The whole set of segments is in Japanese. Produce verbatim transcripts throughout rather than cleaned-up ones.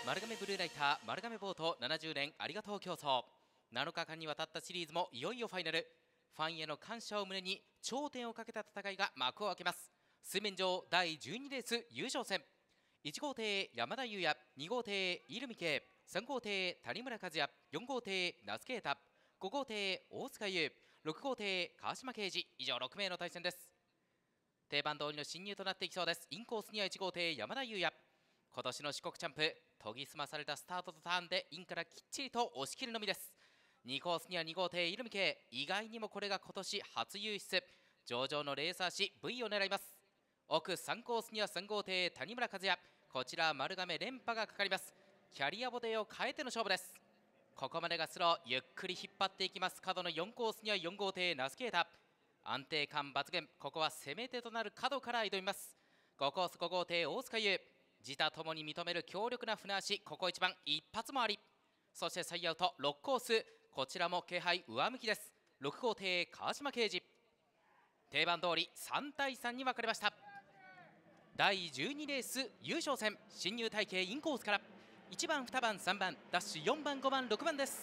丸亀ブルーライター丸亀ボートななじゅうねんありがとう競争、なのかかんにわたったシリーズもいよいよファイナル。ファンへの感謝を胸に頂点をかけた戦いが幕を開けます。水面上だいじゅうにレース優勝戦、いち号艇山田裕也、に号艇入海圭、さん号艇谷村和也、よん号艇那須啓太、ご号艇大塚優、ろく号艇川島慶二、以上ろく名の対戦です。定番通りの進入となっていきそうです。インコースにはいち号艇山田裕也、今年の四国チャンプ研ぎ澄まされたスタートとターンでインからきっちりと押し切るのみです。にコースにはに号艇入海圭、意外にもこれが今年初優出、上々のレーサーし V を狙います。奥さんコースにはさん号艇谷村和也、こちら丸亀連覇がかかります。キャリアボディを変えての勝負です。ここまでがスロー、ゆっくり引っ張っていきます。角のよんコースにはよん号艇那須啓太、安定感抜群、ここは攻め手となる角から挑みます。ごコースご号艇大塚優、自他ともに認める強力な船足、ここ一番一発もあり、そして最アウトろくコース、こちらも気配上向きです。ろく号艇川島慶二、定番通りさん対さんに分かれました。だいじゅうにレース優勝戦、進入体系インコースからいちばんにばんさんばんダッシュよんばんごばんろくばんです。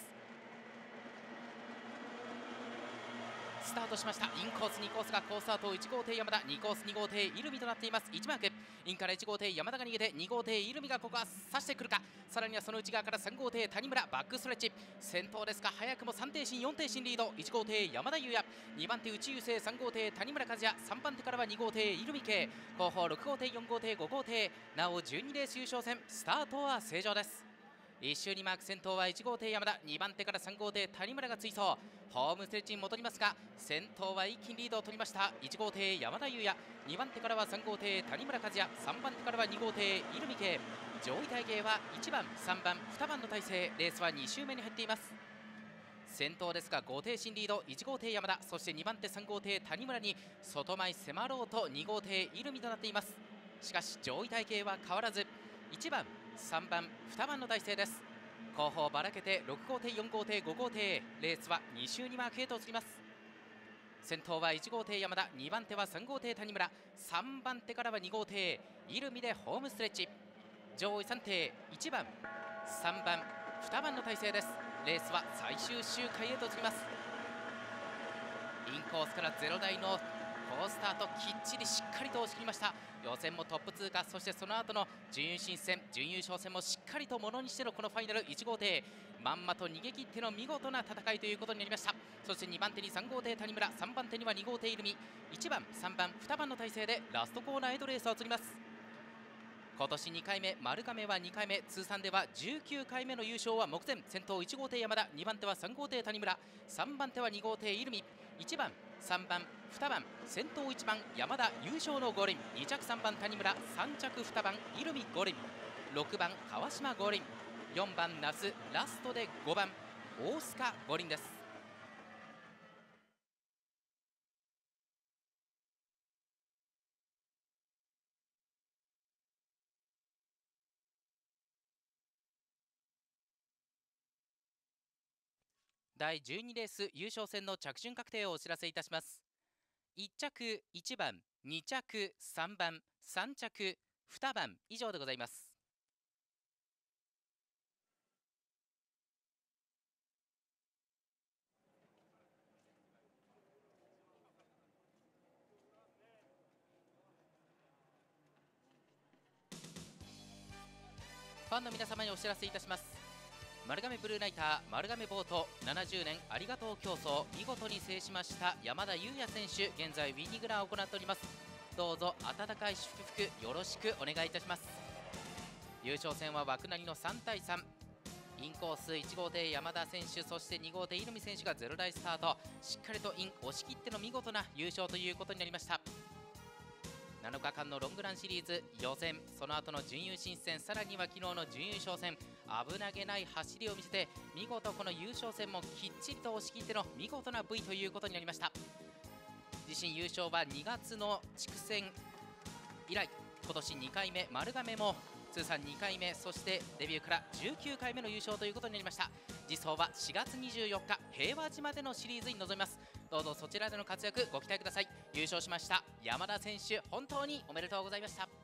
スタートしました。インコースにコースがコースアウト、いち号艇山田、にコースに号艇入海となっています。いちマークインからいち号艇山田が逃げて、に号艇入海がここは刺してくるか、さらにはその内側からさん号艇谷村バックストレッチ、先頭ですが早くもさん艇進よん艇進リード、いち号艇山田裕也、にばん手内優勢さん号艇谷村和也、さんばん手からはに号艇入海圭、後方ろく号艇よん号艇ご号艇、なおじゅうにレース優勝戦、スタートは正常です。いっ周にマーク先頭はいち号艇山田、にばん手からさん号艇谷村が追走、ホームストレッチに戻りますが先頭は一気にリードを取りました。いち号艇山田裕也、にばん手からはさん号艇谷村和也、さんばん手からはに号艇入海圭、上位体系はいちばんさんばんにばんの体勢、レースはに周目に入っています。先頭ですがご艇進リード、いち号艇山田、そしてにばん手さん号艇谷村に外前迫ろうとに号艇入海となっています。しかし上位体系は変わらずいちばんさんばんにばんの体勢です。後方ばらけてろく号艇よん号艇ご号艇、レースはに周にマークへと移ります。先頭はいち号艇山田、にばん手はさん号艇谷村、さんばん手からはに号艇入海でホームストレッチ、上位さん艇いちばんさんばんにばんの体勢です。レースは最終周回へと移ります。インコースからゼロ台の好スタート、きっちりしっかりと押し切りました。予選もトップ通過、そしてその後の準優勝戦準優勝戦もしっかりとものにしてのこのファイナル、いち号艇まんまと逃げ切っての見事な戦いということになりました。そしてにばん手にさん号艇谷村、さんばん手にはに号艇入海、いちばんさんばんにばんの体勢でラストコーナーへとレースは移ります。今年にかいめ、丸亀はにかいめ、通算ではじゅうきゅうかいめの優勝は目前。先頭いち号艇山田、にばん手はさん号艇谷村、さんばん手はに号艇入海、いちばんさんばんにばん、先頭いちばん山田優勝の五輪、に着さんばん谷村、さん着にばん入海五輪、ろくばん川島五輪、よんばん那須、ラストでごばん大須賀五輪です。だいじゅうにレース優勝戦の着順確定をお知らせいたします。いち着いちばん、に着さんばん、さん着にばん以上でございます。ファンの皆様にお知らせいたします。丸亀ブルーナイター丸亀ボートななじゅうねんありがとう競争、見事に制しました山田裕也選手、現在ウィニングランを行っております。どうぞ温かい祝福よろしくお願いいたします。優勝戦は枠なりのさん対さん、インコースいち号艇山田選手、そしてに号艇入海選手がゼロ台スタート、しっかりとイン押し切っての見事な優勝ということになりました。なのかかんのロングランシリーズ予選、その後の準優勝戦、さらには昨日の準優勝戦、危なげない走りを見せて見事この優勝戦もきっちりと押し切っての見事な V ということになりました。自身優勝はにがつの地区戦以来、今年にかいめ、丸亀も通算にかいめ、そしてデビューからじゅうきゅうかいめの優勝ということになりました。次走はしがつにじゅうよっか平和島でのシリーズに臨みます。どうぞそちらでの活躍ご期待ください。優勝しました山田選手、本当におめでとうございました。